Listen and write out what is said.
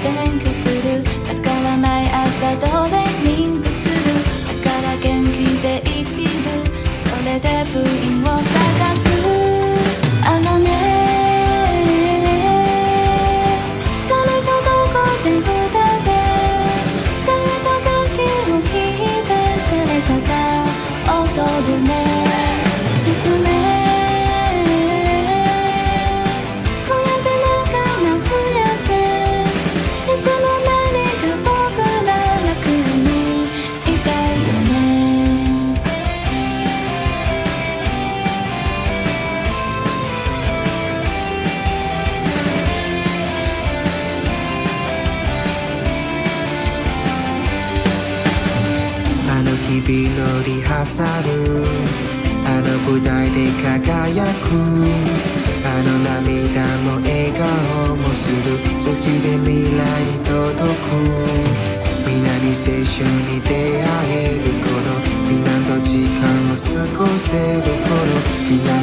勉強する。だから毎朝トレーニングする。だから元気で生きる。それで部員を探す。あのね、誰かどこで歌で、誰か楽器を弾いて、誰かが踊るね。進め、こうやって仲間増やせ。いつの間にか僕ら楽にいたいよね。 あの日々のリハーサル、あの舞台で輝く、あの涙も笑顔もする。そして未来に届く。みんなに青春に出会える頃、みんなと時間を過ごせる頃、みんな